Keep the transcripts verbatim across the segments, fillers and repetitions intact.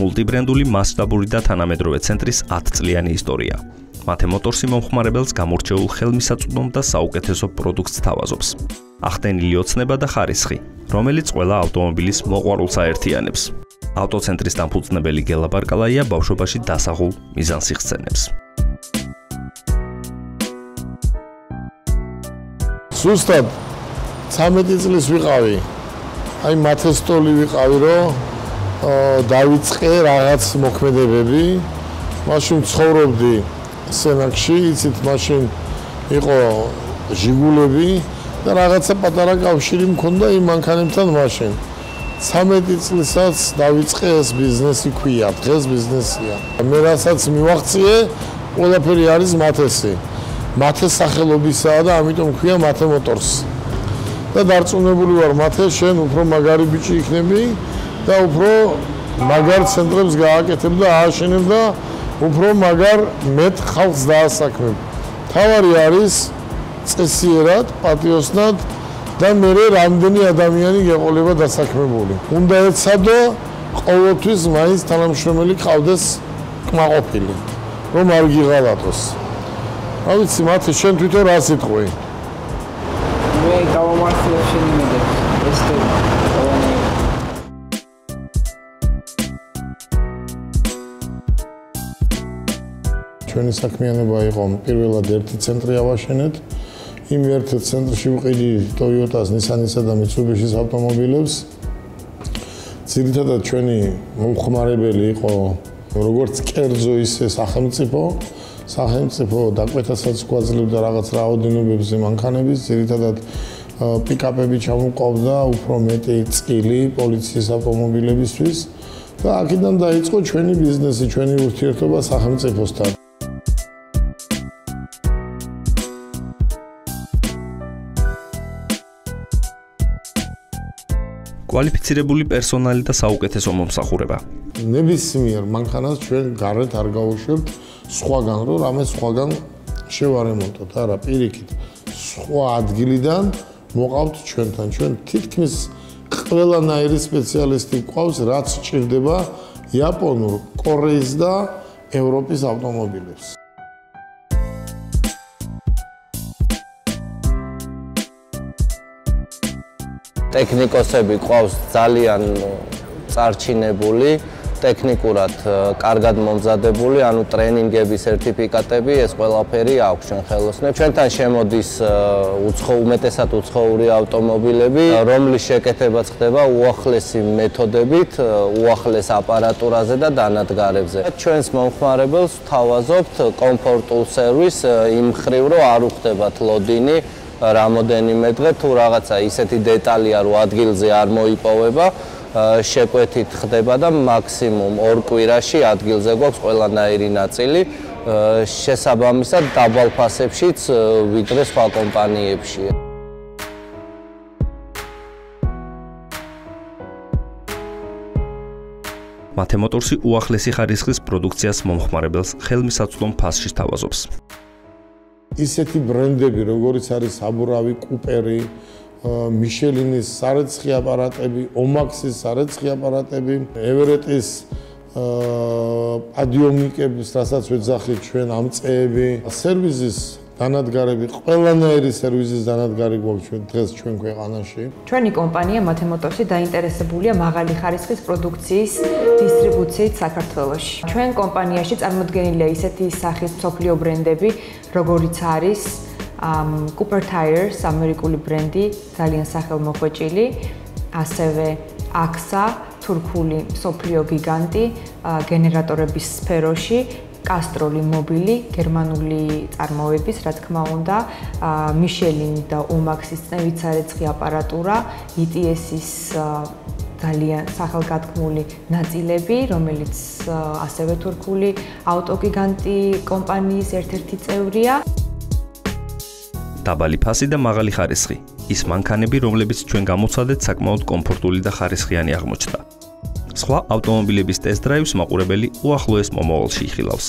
მულტიბრენდული მასშტაბური და თანამედროვე ცენტრის ათწლიანი ისტორია. Mate Motorsi მომხმარებელს გამორჩეულ ხელმისაწვდომ და საუკეთესო პროდუქტს თავაზობს. ახდენილი ოცნება და ხარისხი, რომელიც ყველა ავტომობილის მოყვარულს აერთიანებს. ავტოცენტრის დამფუძნებელი გელა ბარკალაია ბავშვობაში დასახულ მიზანს იხსენებს. Ზუსტად ცამეტი წლის ვიყავი. Აი მათესტოლი ვიყავი, რომ დავიწყე რაღაც მოქმედებები. მაშინ ცხოვრობდი სენაკში, იცით, მაშინ იყო ჟიგულები და რაღაცა პატარა კავშირი მქონდა იმ მანქანებთან მაშინ. ცამეტი წლისაც დავიწყე ეს ბიზნესი ქვია, დღეს ბიზნესია. მე რასაც მივაღწიე, ყველაფერი არის მათესი. მათეს სახელობისაა და ამიტომ ქვია Mate Motorsi. და დარწმუნებული ვარ, მათე შენ უფრო მაგარი ბიჭი იქნები და უფრო მაგარ ცენტრებს გააკეთებ და ააშენებ და უფრო მაგარ მეტ ხალხს დაასაქმებ. თავარი არის წესიერად, პატიოსნად და მე რამდენი ადამიანი გეყოლება დასაქმებული. უნდა ეცადო ყოველთვის მაინც თანამშრომელი ყავდეს კმაყოფილი, რომ არ გიღალატოს. რა ვიცი, მათე შენ თვითონ რა სიტყვი? მე გავამართლე შენი მოდელი. ეს ჩვენი საქმიანობა იყო პირველად ერთი ცენტრი ავაშენეთ. იმ ერთ ცენტრში ვყიდი Toyota-s, Nissan-ისა და Mitsubishi-s ავტომობილებს. ძირითადად ჩვენი მომხმარებელი იყო როგორც კერძო, ისე სახელმწიფო. სახელმწიფო დაკვეთასაც გვაძლევდა რაღაც რაოდენობებზე მანქანების, ძირითადად პიკაპები ჩამოყავდა უფრო მეტი წილი პოლიციის ავტომობილებისთვის და აქედან დაიწყო ჩვენი ბიზნესი, ჩვენი ურთიერთობა სახელმწიფოსთან. კვალიფიცირებული პერსონალი და საუკეთესო მომსახურება. ნებისმიერ მანქანას ჩვენ გარეთ არ გავუშვებთ სხვაგან, რომ რამე სხვაგან შევარემონტოთ, არა, პირიქით. სხვა ადგილიდან მოყავთ ჩვენთან. ჩვენ თითქმის ყველანაირი სპეციალისტი გვყავს, რაც სჭირდება იაპონურ, კორეის და ევროპის ავტომობილებს. ტექნიკოსები ყავს ძალიან წარჩინებული, ტექნიკურად კარგად მომზადებული, ანუ ტრენინგების სერტიფიკატები, ეს ყველაფერი აქვს ჩვენ ხელოსნებს. ჩვენთან შემოდის უმეტესად უცხოური ავტომობილები, რომლის შეკეთებაც ხდება უახლესი მეთოდებით, უახლეს აპარატურაზე და დანადგარებზე. ჩვენს მომხმარებელს ვთავაზობთ კომფორტულ სერვისს იმ მხრივ, რომ არ უხდებათ ლოდინი რამოდენიმე დღე თუ რაღაცა ისეთი დეტალია, რომ ადგილზე არ მოიპოვება, შეკვეთით ხდება და მაქსიმუმ ორ კვირაში ადგილზე გვაქვს ყველანაირი ნაწილი, შესაბამისად დაბალ ფასებშიც ვიდრე სხვა კომპანიებში. Mate Motorsi უახლესი ხარისხის პროდუქციას მომხმარებელს ხელმისაწვდომ ფასში თავაზობს. ისეთი ბრენდები, როგორიც არის საბურავი, კუპერი, მიშელინის სარეცხი აპარატები, ომაქსის სარეცხი აპარატები, ევერეტის პადიომიკების, რასაც ვეძახით ჩვენ ამწეები, სერვიზის დანადგარები, ყველანაირი სერვიზის დანადგარი გვაქვს ჩვენ დღეს ჩვენ ქვეყანაში. ჩვენი კომპანია Mate Motorsi დაინტერესებულია მაღალი ხარისხის პროდუქციის დისტრიბუციით საქართველოში. ჩვენ კომპანიაში წარმოდგენილია ისეთი სახის მსოფლიო ბრენდები, როგორიც არის Cooper Tires, ამერიკული ბრენდი, ძალიან სახელმოხვეჭილი, ასევე AXA, თურქული მსოფლიო გიგანტი გენერატორების სფეროში, Castrol მობილი, გერმანული წარმოების, რა თქმა უნდა, Michelin და Omax-ის წნევით სარეცხი აპარატურა, ი ტი ეს-ის ძალიან სახელგანთქმული ნაწილები, რომელიც ასევე თურქული ავტოგიგანტი კომპანიის ერთ-ერთი წევრია. დაბალი ფასი და მაღალი ხარისხი. ის მანქანები, რომლებიც ჩვენ გამოცადეთ, საკმაოდ კომფორტული და ხარისხიანი აღმოჩნდა. სხვა ავტომობილების ტესტ-დრაივს მაყურებელი უახლოეს მომავალში იხილავს.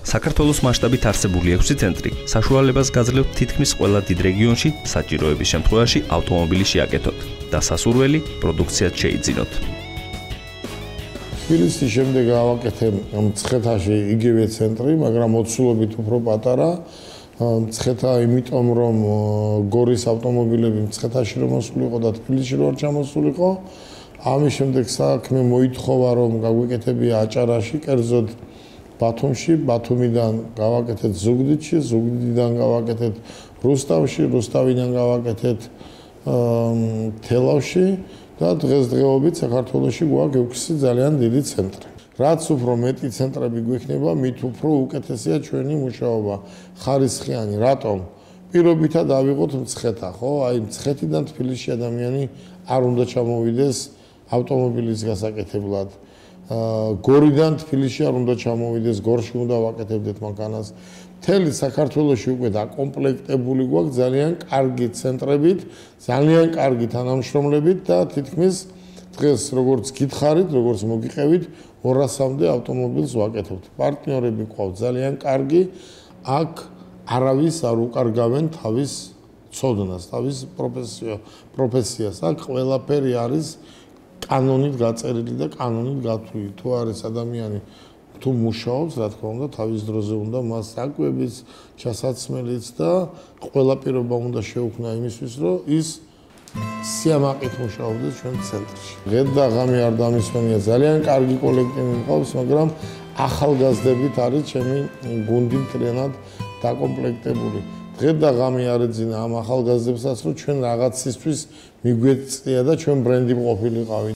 საქართველოს მასშტაბით არსებული ექვსი ცენტრი საშუალებას გაძლევთ თითქმის ყველა დიდ რეგიონში საჭიროების შემთხვევაში ავტომობილი შეაკეთოთ და სასურველი პროდუქციაც შეიძინოთ. თბილისის შემდეგ გავაკეთე მცხეთაში იგივე ცენტრი, მაგრამ მოცულობით უფრო პატარა. მცხეთა იმიტომ რომ გორის ავტომობილები მცხეთაში რომ მოსულიყო და თბილისში რომ არ ჩამოსულიყო, ამის შემდეგ საქმე მოითხოვა რომ გაგვიკეთებია აჭარაში, კერძოდ ბათუმში, ბათუმიდან გავაკეთეთ ზუგდიდში, ზუგდიდიდან გავაკეთეთ რუსთავში, რუსთავიდან გავაკეთეთ თელავში და დღესდღეობით საქართველოში გვაქვს ექვსი ძალიან დიდი ცენტრი. რაც უფრო მეტი ცენტრები გვექნება, მით უფრო უკეთესია ჩვენი მუშაობა, ხარისხიანი. რატომ? პირობითად ავიღოთ მცხეთა, ხო? აი მცხეთიდან თბილისში ადამიანი არ უნდა ჩამოვიდეს ავტომობილის გასაკეთებლად. გორიდან თბილისში არ უნდა ჩამოვიდეს, გორში უნდა ვაკეთებდეთ მანქანას. მთელი საქართველოში უკვე დაკომპლექტებული გვაქვს ძალიან კარგი ცენტრებით, ძალიან კარგი თანამშრომლებით და თითქმის დღეს როგორც გითხარით, როგორც მოგიყევით, ორასამდე ავტომობილს ვაკეთებთ. პარტნიორები გვყავთ ძალიან კარგი, აქ არავის არ უკარგავენ თავის ცოდნას, თავის პროფესიას. აქ ყველაფერი არის კანონით გაწერილი და კანონით გათვლილი. თუ არის ადამიანი თუ მუშაობს, რა თქმა უნდა, თავის დროზე უნდა მას საკვების ჩასაცმელიც და ყველა პირობა უნდა შეუქმნა იმისთვის, რომ ის სიამაყით მუშაობდეს ჩვენ ცენტრში. დღეს და ღამე არ დამისვენია, ძალიან კარგი კოლექტივი მყავს, მაგრამ ახალგაზრდებით არის ჩემი გუნდი მთლიანად დაკომპლექტებული. დღეს და ღამე არ ეძინა ამ ახალგაზრდებსაც, რომ ჩვენ რაღაცისთვის მიგვეწია და ჩვენ ბრენდი ყოფილიყავით.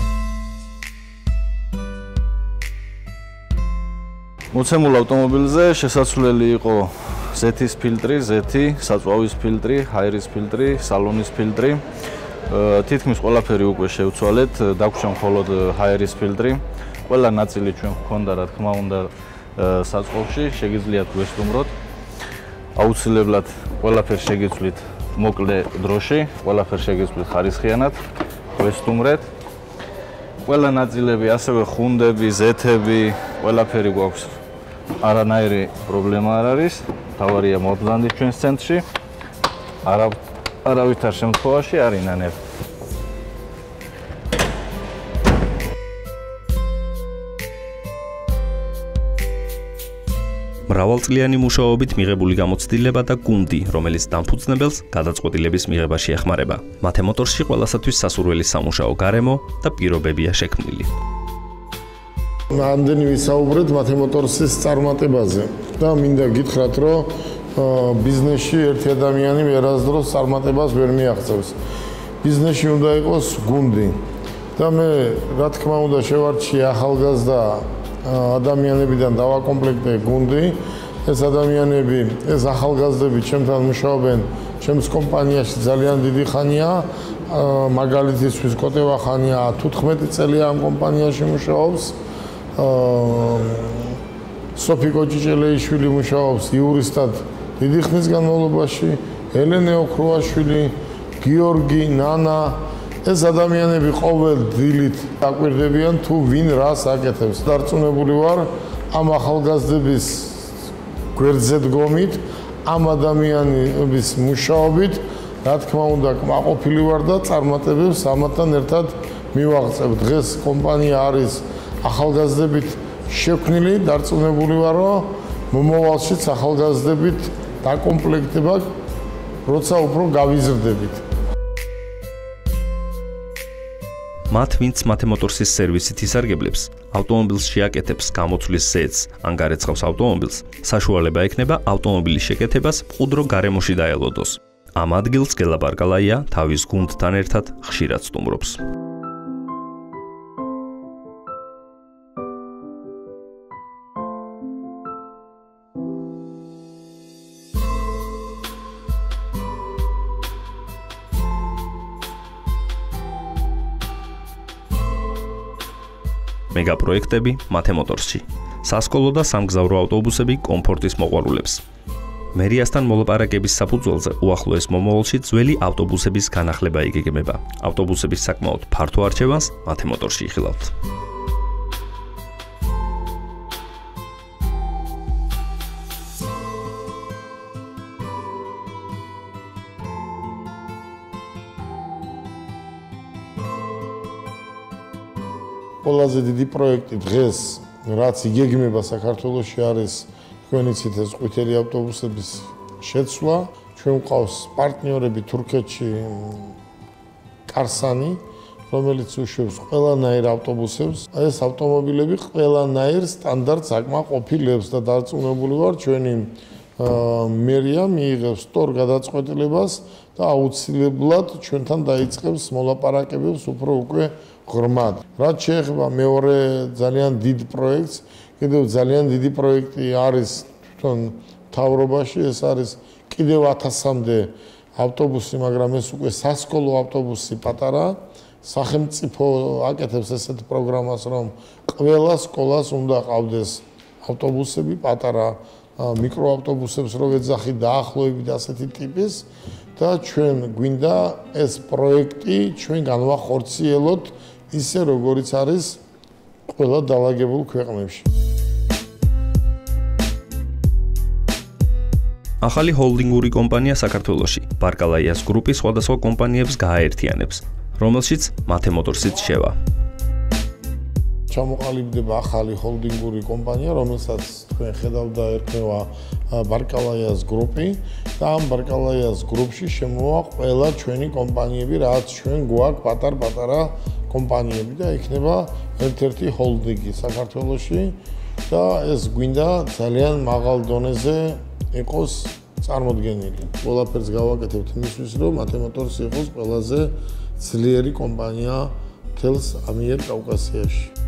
მოცემულ ავტომობილზე შესაძლებელი იყო ზეთის ფილტრი, ზეთი, საწვავის ფილტრი, ჰაერის ფილტრი, სალონის ფილტრი. თითქმის ყველაფერი უკვე შევცვალეთ, დაგვრჩა მხოლოდ ჰაერის ფილტრი. ყველა ნაწილი ჩვენ გვქონდა, რა თქმა უნდა, საწყობში, შეგიძლიათ გვესტუმროთ. აუცილებლად ყველაფერს შეგეცვლით მოკლე დროში, ყველაფერს შეგეცვლით ხარისხიანად, გვესტუმრეთ. ყველა ნაწილები, ასევე ხუნდები, ზეთები, ყველაფერი გვაქვს. არანაირი პრობლემა არ არის. თავარია მობრძანდი ჩვენს ცენტრში. არა არავითარ შემთხვევაში არ ინანებ. მრავალწლიანი მუშაობით მიღებული გამოცდილება და გუნდი, რომელიც დამფუძნებელს გადაწყვეტილების მიღებაში ეხმარება. მათე მოტორში ყველასათვის სასურველი სამუშაო გარემო და პირობებია შექმნილი. ამდენი ვისაუბრეთ მათე მოტორსის წარმატებაზე და მინდა გითხრათ, რომ ბიზნესში ერთი ადამიანი ვერასდროს წარმატებას ვერ მიაღწევს. ბიზნესში უნდა იყოს გუნდი და მე რა თქმა უნდა შევარჩიე ახალგაზრდა ადამიანებიდან დავაკომპლექტე გუნდი. ეს ადამიანები, ეს ახალგაზრდები ჩემთან მუშაობენ ჩემს კომპანიაში ძალიან დიდი ხანია. მაგალითისთვის კოტე ვახანია თუთხმეტი წელია ამ კომპანიაში მუშაობს. სოფიკო ჭიჭელეიშვილი მუშაობს იურისტად დიდი ხნის განმავლობაში. ელენე ოქროაშვილი, გიორგი, ნანა, ეს ადამიანები ყოველ დილით დაკვირდებიან თუ ვინ რას აკეთებს. დარწმუნებული ვარ ამ ახალგაზრდების გვერდზე დგომით, ამ ადამიანების მუშაობით, რა თქმა უნდა, კმაყოფილი ვარ და წარმატებებს ამათთან ერთად მივაღწევ. დღეს კომპანია არის ახალგაზრდებით შექმნილი, დარწმუნებული ვარ, რომ მომავალშიც ახალგაზრდებით დაკომპლექტება, როცა უფრო გავიზრდებით. მათ, ვინც მათე მოტორსის სერვისით ისარგებლებს, ავტომობილს შეაკეთებს, გამოცვლის ზეთს, ან გარეცხავს ავტომობილს, საშუალება ექნება ავტომობილის შეკეთებას მყუდრო გარემოში დაელოდოს. ამ ადგილს გელა ბარგალაია თავის გუნდთან ერთად ხშირად სტუმრობს. მეგაპროექტები მათე მოტორსში. სასკოლო და სამგზავრო ავტობუსები კომფორტის მოყვარულებს. მერიასთან მოლაპარაკების საფუძველზე უახლოეს მომავალში ძველი ავტობუსების განახლება იგეგმება. ავტობუსების საკმაოდ ფართო არჩევანს მათე მოტორსში იხილავთ. ყველაზე დიდი პროექტი დღეს, რაც იგეგმება საქართველოში არის თქვენიცით ეს ყვითელი ავტობუსების შეცვლა. ჩვენ გვყავს პარტნიორები თურქეთში კარსანი, რომელიც უშვებს ყველანაირ ავტობუსებს. ეს ავტომობილები ყველანაირ სტანდარტს აკმაყოფილებს და დარწმუნებული ვარ, ჩვენი მერია მიიღებს სწორ გადაწყვეტილებას და აუცილებლად ჩვენთან დაიწყებს მოლაპარაკებებს უფრო უკვე ღრმად. რაც შეეხება მეორე ძალიან დიდ პროექტს, კიდევ ძალიან დიდი პროექტი არის თვითონ მთავრობაში, ეს არის კიდევ ათასამდე ავტობუსი, მაგრამ ეს უკვე სასკოლო ავტობუსი პატარა. სახელმწიფო აკეთებს ესეთ პროგრამას, რომ ყველა სკოლას უნდა ყავდეს ავტობუსები, პატარა მიკროავტობუსებს რო ეძახით დაახლოებით ასეთი ტიპის და ჩვენ გვინდა ეს პროექტი ჩვენ განვახორციელოთ ისე როგორიც არის ყველა დაალაგებულ ქვეყნებში. ახალი ჰოლდინგური კომპანია საქართველოში ბარკალაიას გრუპის სხვადასხვა კომპანიებს გააერთიანებს, რომელშიც მათე მოტორსიც შევა. ჩამოყალიბდება ახალი ჰოლდინგური კომპანია, რომელსაც თქვენ ხედავთ და ერქმევა ბარკალაიას გრუპი და ამ ბარკალაიას გრუპში შემოვა ყველა ჩვენი კომპანიები, რაც ჩვენ გვაქვს პატარ-პატარა კომპანიები და იქნება ერთ-ერთი ჰოლდინგი საქართველოში და ეს გვინდა ძალიან მაღალ დონეზე იყოს წარმოდგენილი. ყველაფერს გავაკეთებთ იმისთვის, რომ მათე მოტორსი იყოს ყველაზე ძლიერი კომპანია მთელს ამიერკავკასიაში.